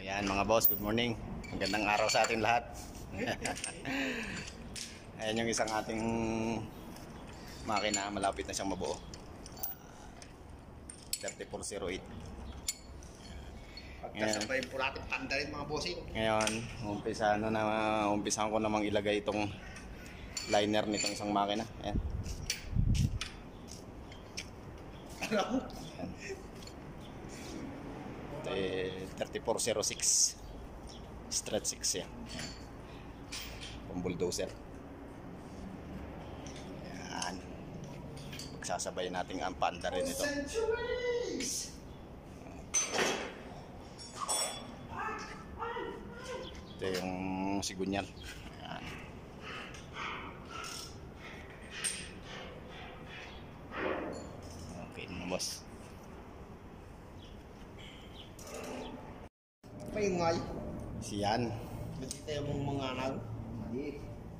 Ayan mga boss, good morning. Magandang araw sa ating lahat. Ayan yung isang ating makina, malapit na siyang mabuo. 3408. Pagkasabay po natin pandarin mga bossing. Ngayon, umpisahan ko namang ilagay itong liner nitong isang makina. Ayan. Ayan. 3406 stretch 6 yan. Pang bulldozer. Ayan. Pagsasabay natin ang panda rin ito. Ito yung sigunyal. Ayan. Okay mga boss. Paingay. Siyan. Kasi tayo mong mga nag. Mali.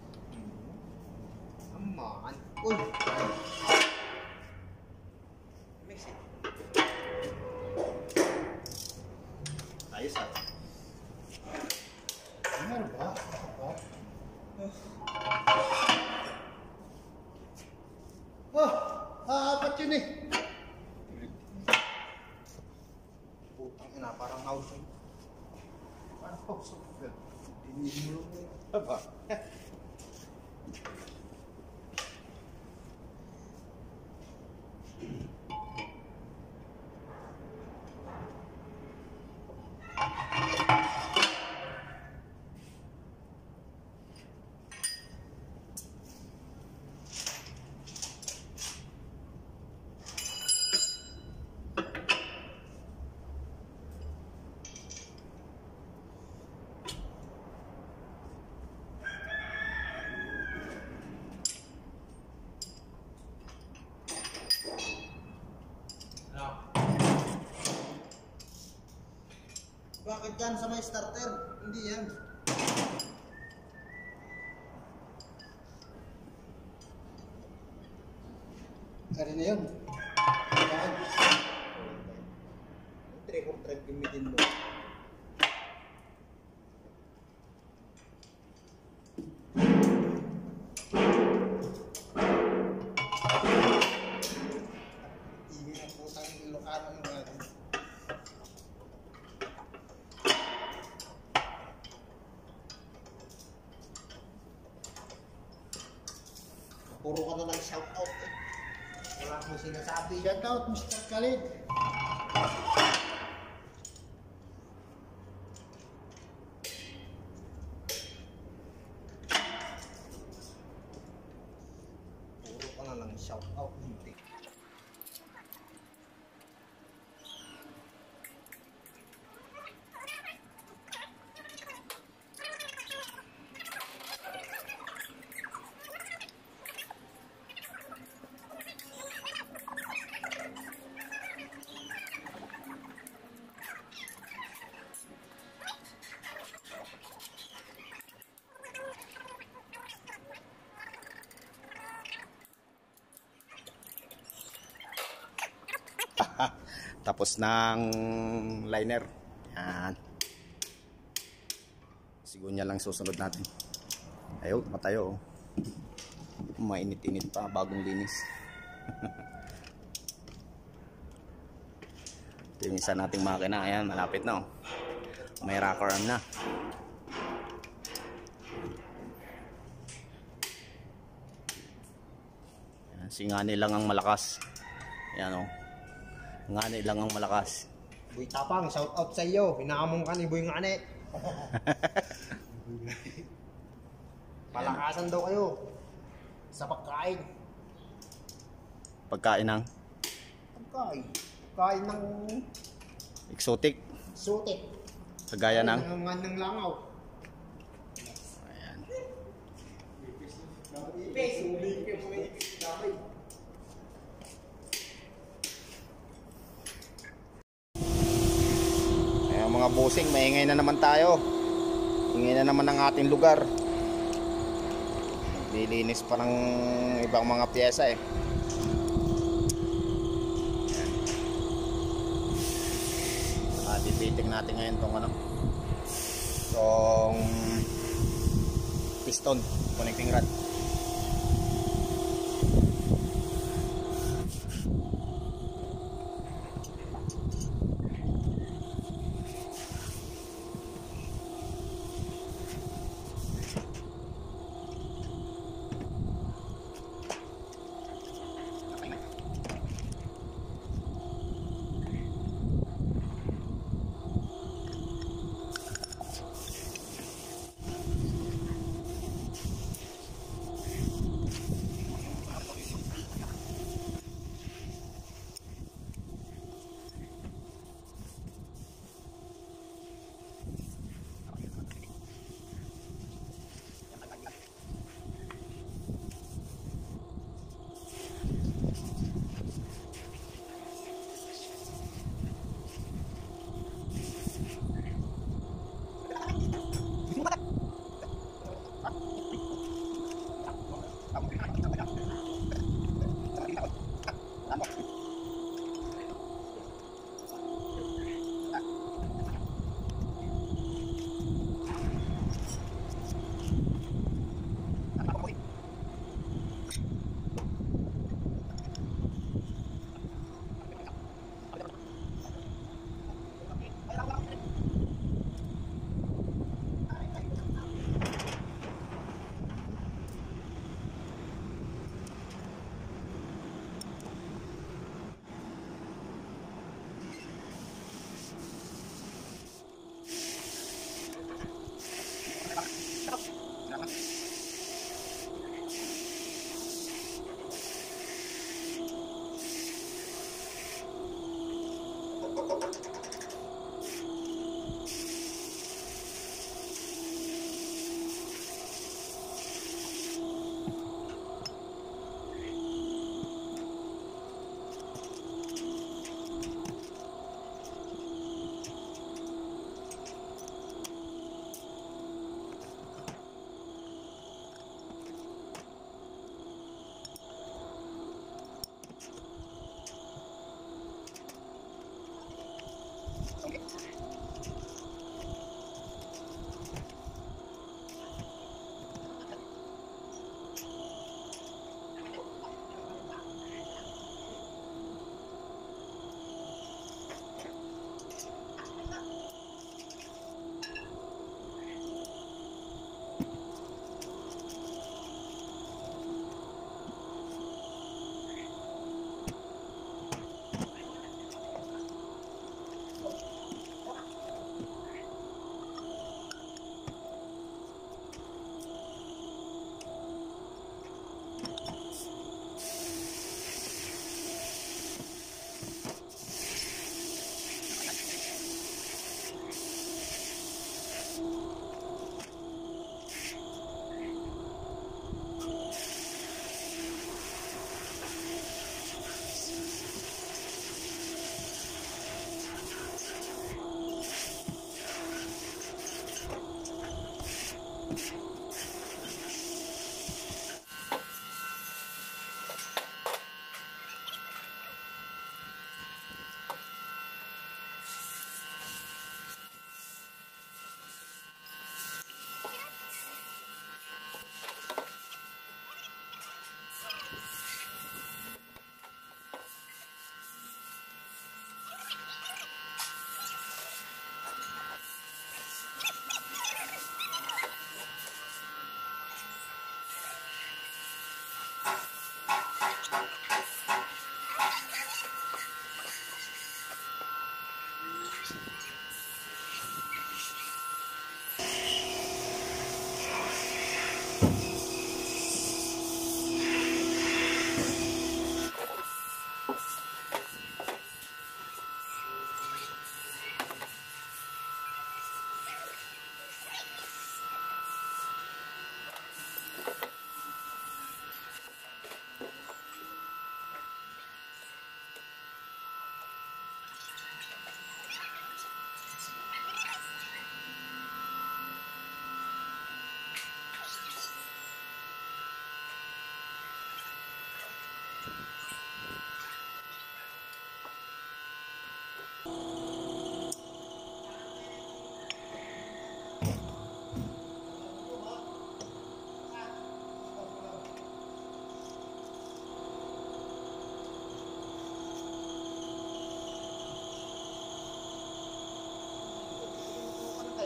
Aman. Uy. Mix it. Ayos ah. Ano ba? Apat yun eh. Putang ina, parang house. Parang house of God. Hindi mo lang. Aba. Bakit dyan sa may starter? Hindi yan. Ano na yun? Bakit? 3 gamitin mo. Hindi na putang Ilocano yung natin. Puro ka na lang shoutout eh. Wala akong sinasabi. Shoutout Mr. Khalid. Puro ka na lang shoutout. Hindi. Tapos ng liner. Yan. Sigunya lang susunod natin. Ayaw, matayo. Mainit-init pa, bagong linis. Ito yung isa nating makina. Ayan, malapit na oh. May rocker arm na. Ayan, si Ngani lang ang malakas. Ayan oh. Ngani lang ang malakas. Boy Tapang, shout out sa iyo. Hinahamon ka ni Boy Ngani. Palakasan daw kayo sa pagkain. Pagkain ng Pagkain ng exotic. sutik. Kagaya ng ng langaw. ayan. Ayan mga bossing, maingay na naman tayo. Ingay na naman ang ating lugar. Naglilinis pa ng ibang mga pyesa eh. Titing natin ngayon tong ano, itong piston connecting rod.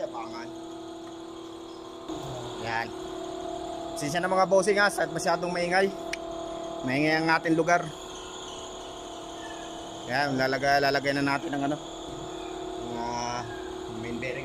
kayabangan. Yan. Sinsya na mga bossing ha, at masyadong maingay. Maingay ang ating lugar. Yan, lalagay na natin ang ano, main bearing.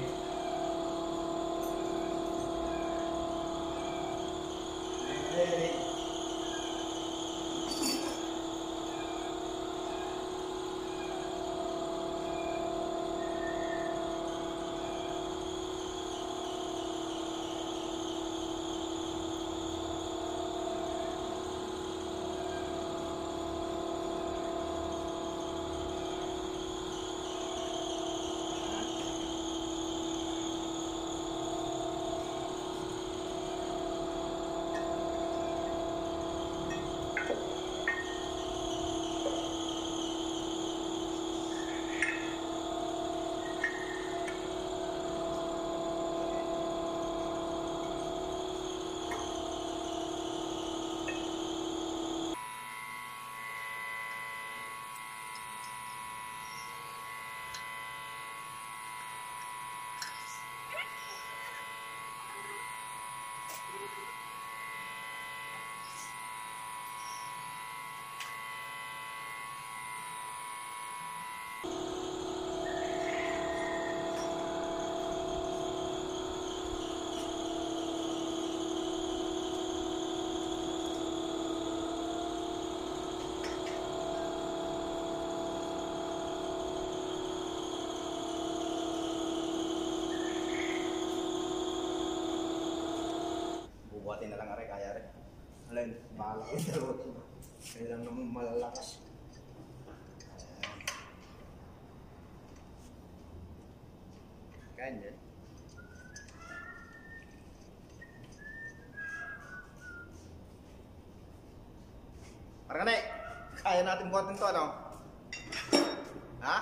Bubuhatin na lang aray, kaya rin. Alin, bahala ko yung dalawa. Kailan naman malalakas. Ganyan. Parang kaya natin buhatin to, ano? Ha?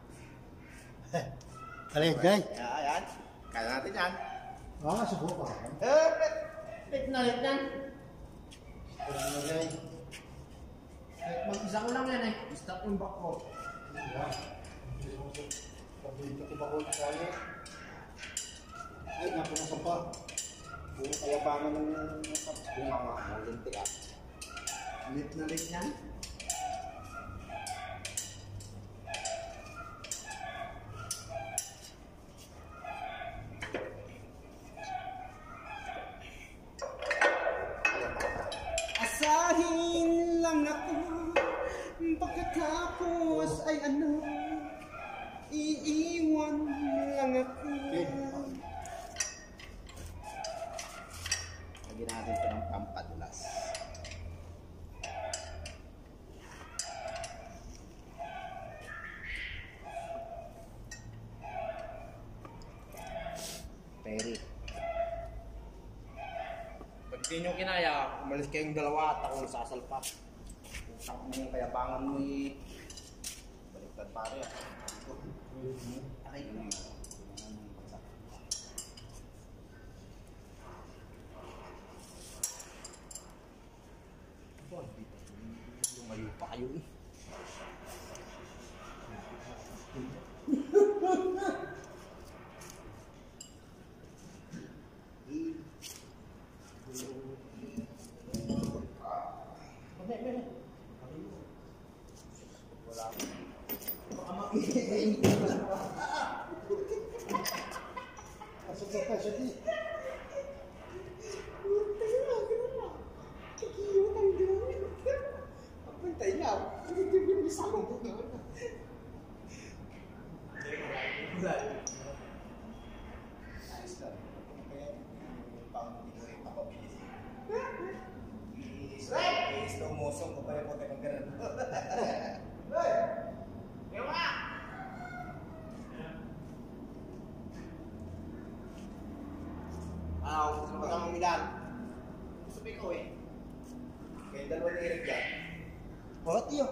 Alin, guys. Ayan. Kaya natin yan. Subukan. Lit na lit yan. Mag-isa ko lang yan eh. Stop yung back ko. Pabito ko ba ko sa kanya? Ay, napunasa pa. Puro kayabangan ng bunganga. Ang lintik ah. Lit na lit yan. Asahin lang ako, pagkatapos ay ano, iiwan lang ako. Lagyan natin ito ng pampadulas. Peri. Pag di nyo kinaya, umalis kayong dalawa at ako sasalpa. Utang mo yung kayabangan mo eh. Baliktad pare ah. Aray ko na yun. Lumayo pa kayo eh. Slow motion ko pa rin po tayo ganun. Gusto mo kang Milan? Sabi ko eh. Kaya dalawa ni Eric dyan. Bakit iyo?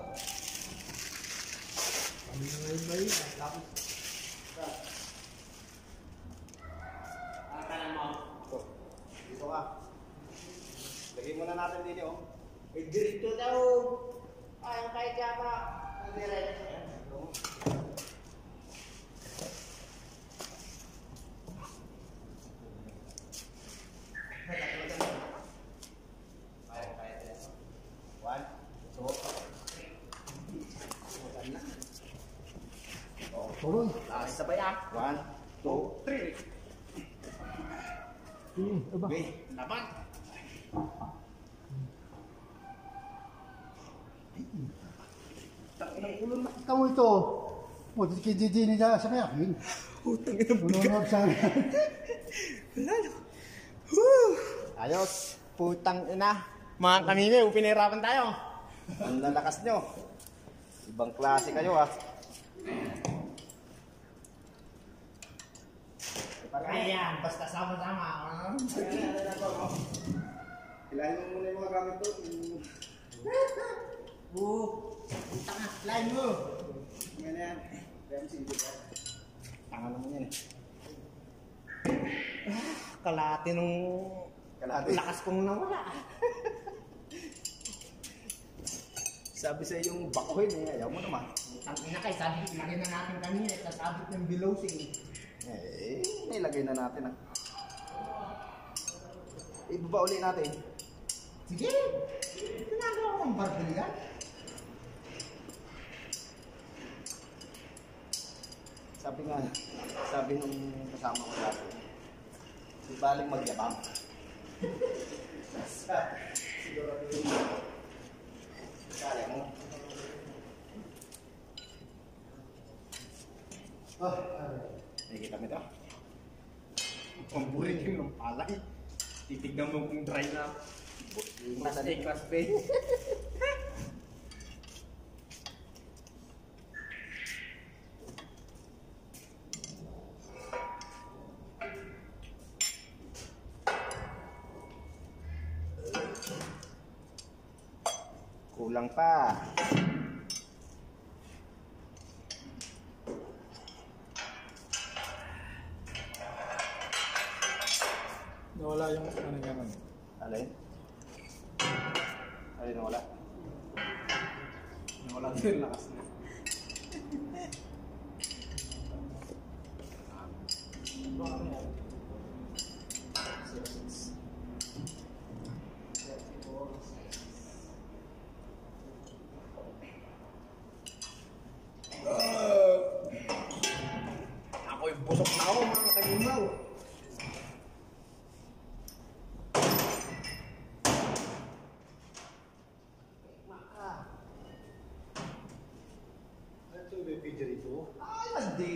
Kami na ngayon ba yun? Lapit. Kanan mo. Dito ka. Lagay muna natin dito oh. Eh, dirito daw. Ay, kahit kaya pa. Diretso. Sabay ah. 1, 2, 3. Aba. Okay, laban. Tanginang ulo na. Ikaw ito. O, kididini na sa kayakin. Utang ina mo. Unong sa Ayos, putang ina. Mga kanina, pinahirapan tayo. Ang lalakas nyo. Ibang klase kayo ah. Ayan, basta sama-sama. Ilahin mo muna yung mga gamit doon. Tanga, lain mo. Yan na yan. Kaya sige ka. Tanga naman yan eh. Kalahati nung Kalahati. lakas kong nawala. Sabi sa yung bakuhin eh. Ayaw mo naman. Tangina kay, sabi lagay na natin kanina, sasabit ng below sing. Eh, nilagay na natin ah. Ibaba uli natin. Sige, ginagawa ko ang barbell yan. Sabi nga, sabi nung kasama ko dati, di baling magyabang. Siguro kaya mo. Nakikita mo ito? Pamburit yung ng palay. Titignan mo kung dry na. Masa Stay class bay. kulang pa. Nawala yung ano niya man. Alin? Alin na wala? Nawala din yung lakas niya. Ako'y busok na ako mga kalimaw. Ito yung video rito. Ay, hindi.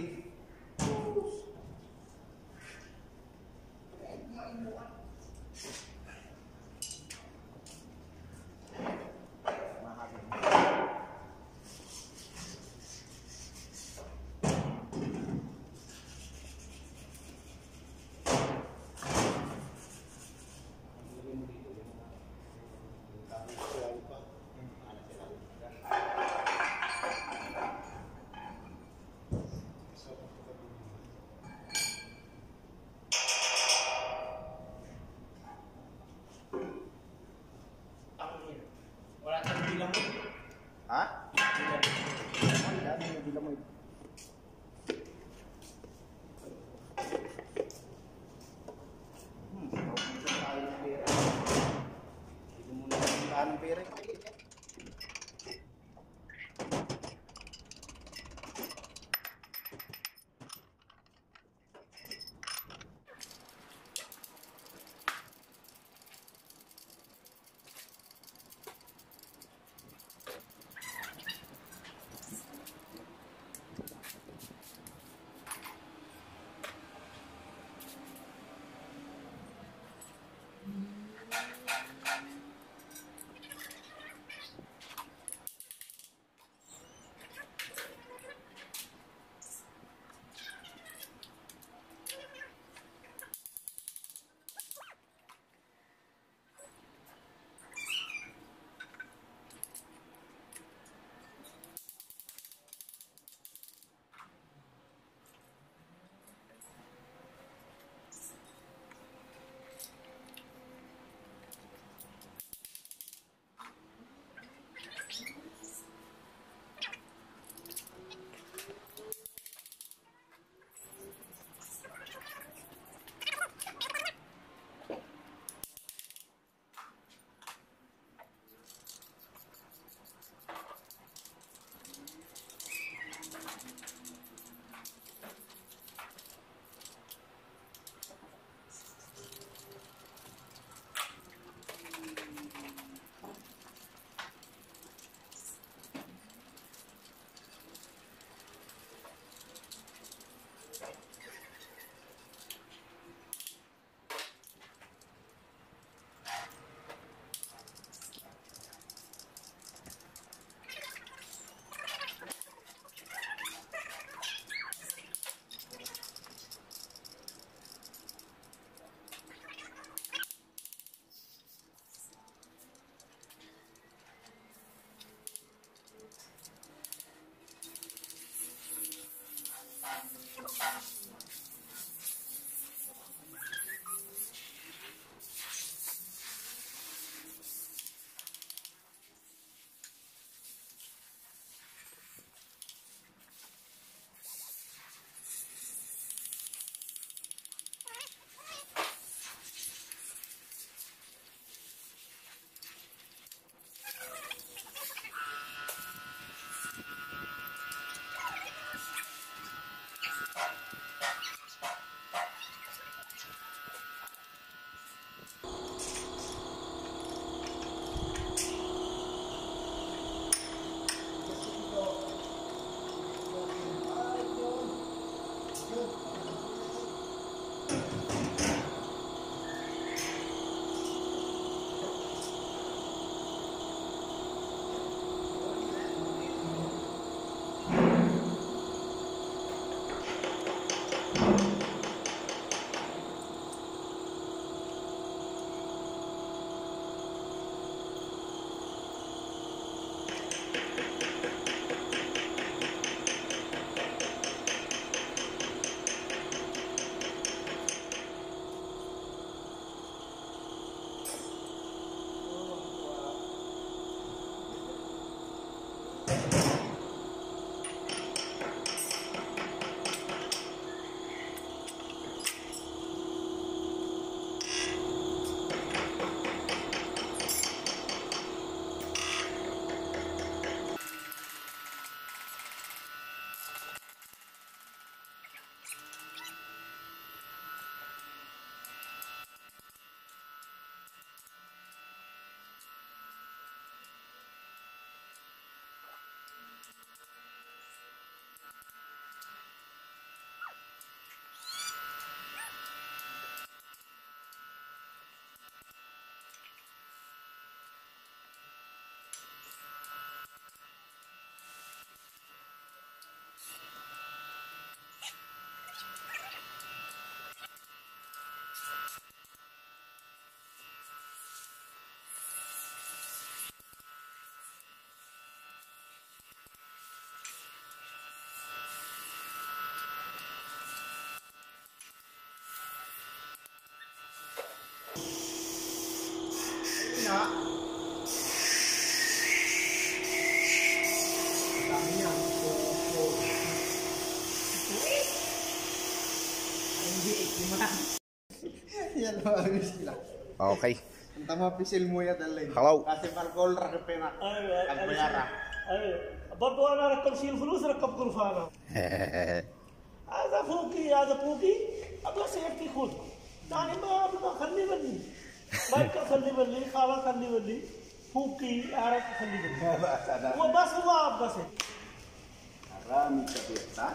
Yan ayos sila. Okay. Ang tama pisil mo ya dalay. Hello. Kasi margol ra pena. Ang bayara. ايوه برضو انا اركب شيء الفلوس اركب غرفه انا هذا فوقي هذا فوقي ابغى سيفتي خذ يعني ما خلي مني ما يبقى خلي مني خلاص خلي مني فوقي اعرف خلي مني وبس هو بس Marami ka piyesta.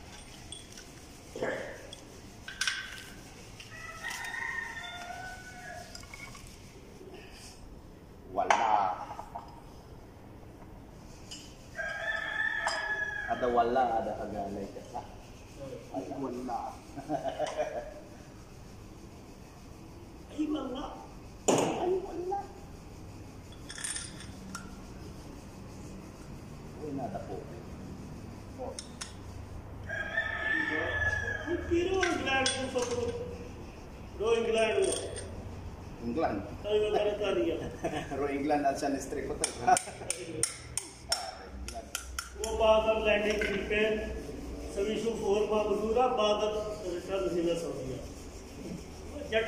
Wala. Ada wala, ada kagalay ka sa. Wala. اي والله Ay, wala. Uy, nada po. كيلو انجلاند فوق رو انجلاند England. ايوه بريطانيا Ro England at siya ni-streak ko to. England. وبعد اللانडिंग فيلبين سويشو فور ما بدورا بعد return هنا سعوديه جت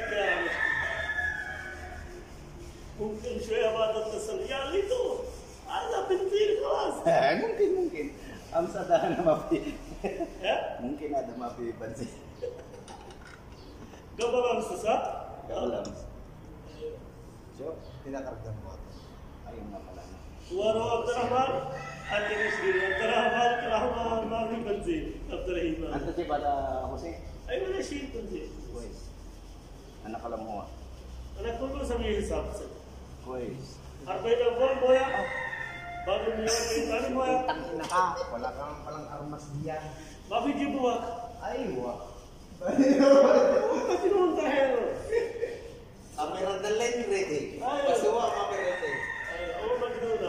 ممكن شويه بعد التسلية يا ليتو هذا بنزين خلاص Mungkin. Ang sadahan na mapi. ها Mungkin ada mapi bansi. قبل امسسا Kalam. So, Tinakargan mo. ayun nga pala. ورو عبد الرحمن الجنس عبد الرحمن ما في بنزين عبد الرحمن Anta si pada Jose? اي ولا شيء بنزين Kuwais. Anak alam mo ah. انا كله سمي حساب سے Kuwais. 40 اول مويا بعد المياه ثاني مويا Tangina ka. Wala kang palang armas diyan. ما في جيبوا Ay, wa. ما في نون تاهر Kamera dalay ready. Ay. Kasi wa kamera ready. اول ما كده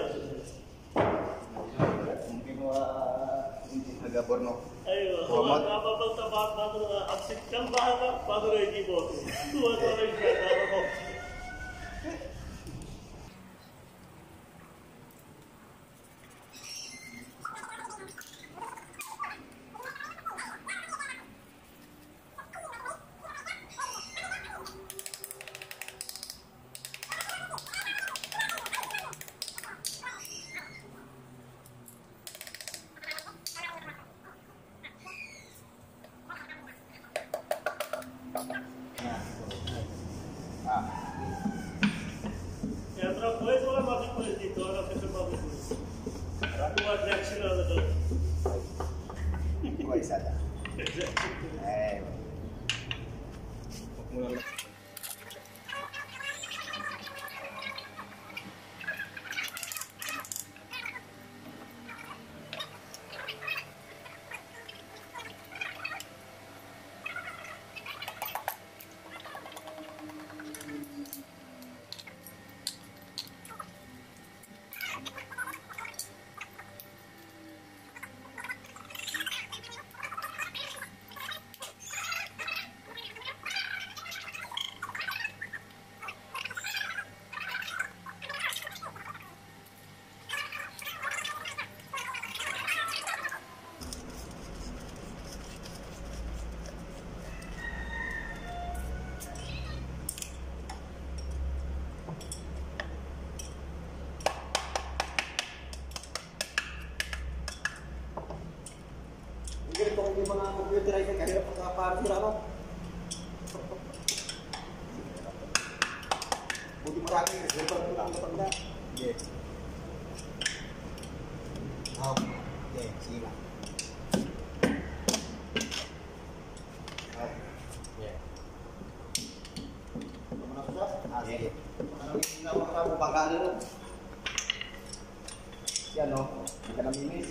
Mungkin hindi taga-Borno. ايوه هو ما بطلت بعد امسك كم بعد ريجي بوت هو ده ريجي Entra coisa ou é uma coisa de toda a pessoa para você? Buat reaction ada tuh. Kuwais ada. Eh, Ganito kung yung mga computerize na kanila pagkaparin sila no? Buti marami kasi ito lang matanda. Yes. Okay, sige lang. Yeah. Sige. Ano yung pagkano nun? Yan no? Hindi ka namimiss.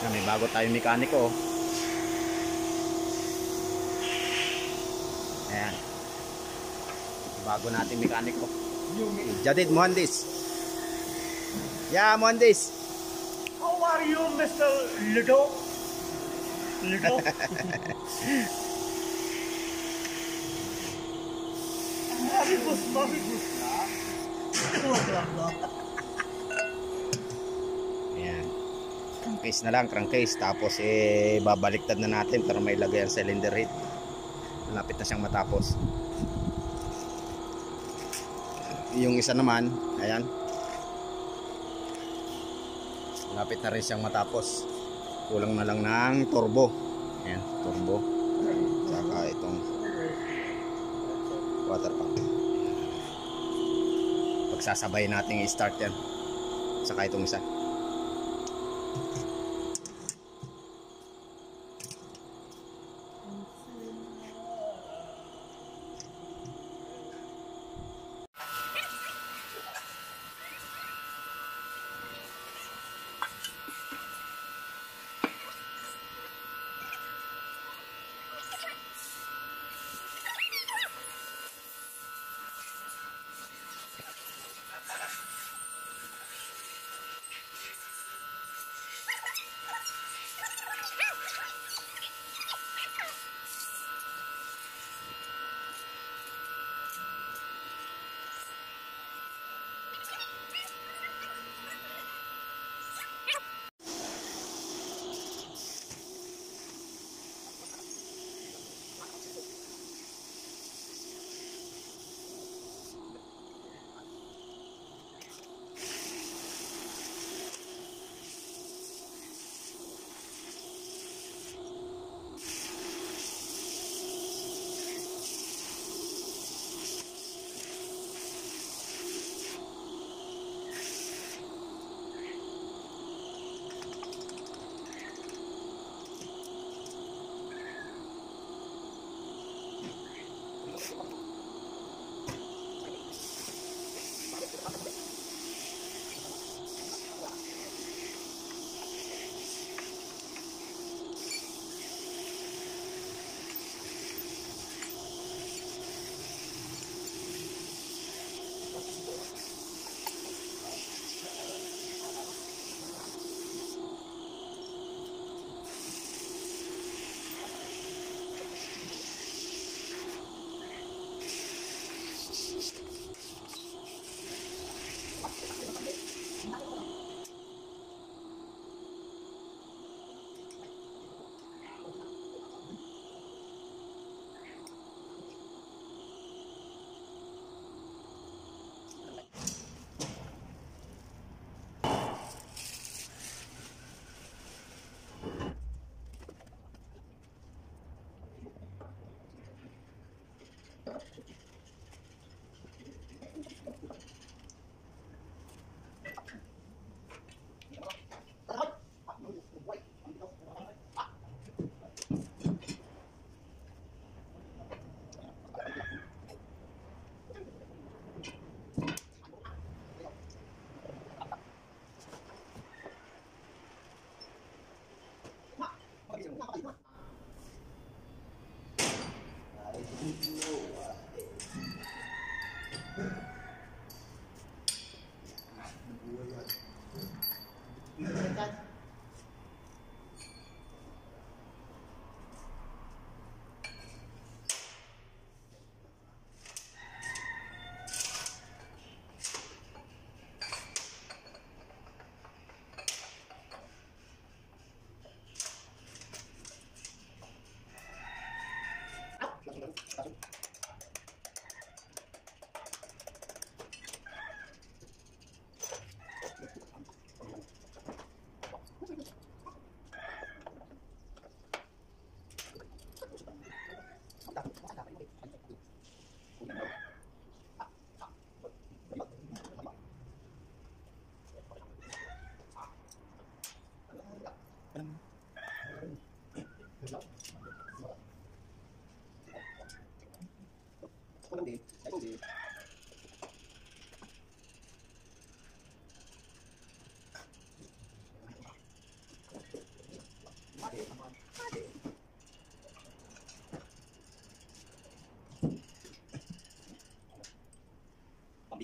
May bago tayong mekaniko. Ayan. Bago nating mekaniko. Jadid Muhandis. Yeah, Muhandis. How are you, Mr. Lido? Lido? Bagus, bagus. Ayan. Crankcase na lang, crankcase. Tapos babaliktad na natin para may lagay ang cylinder head. Malapit na siyang matapos. Yung isa naman, ayan. Malapit na rin siyang matapos. Kulang na lang ng turbo. Ayan, turbo. Saka itong water pump. Pagsasabay natin i-start yan. Saka itong isa.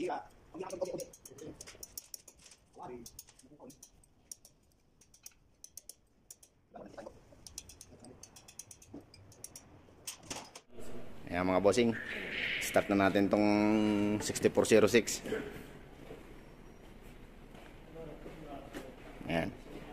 Ayan mga bossing, start na natin tong 6406. Ayan.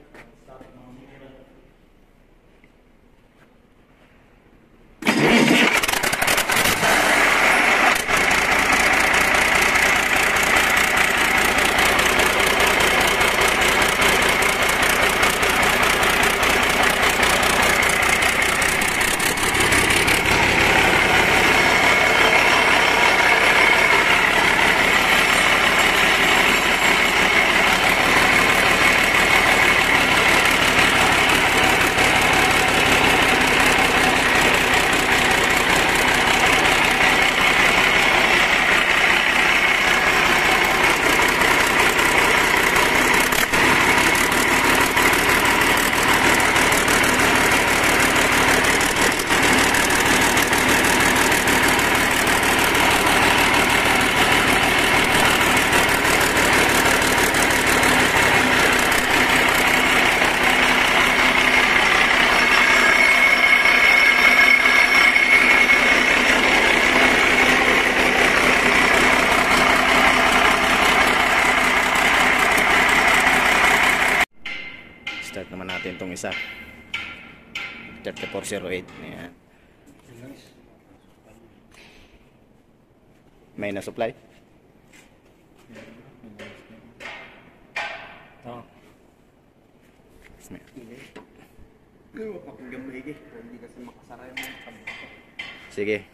Start naman natin itong isa 3408. Ayan. May na-supply? Oo. Pakinggan mo, Ige. Hindi kasi makasara yung mga Sige.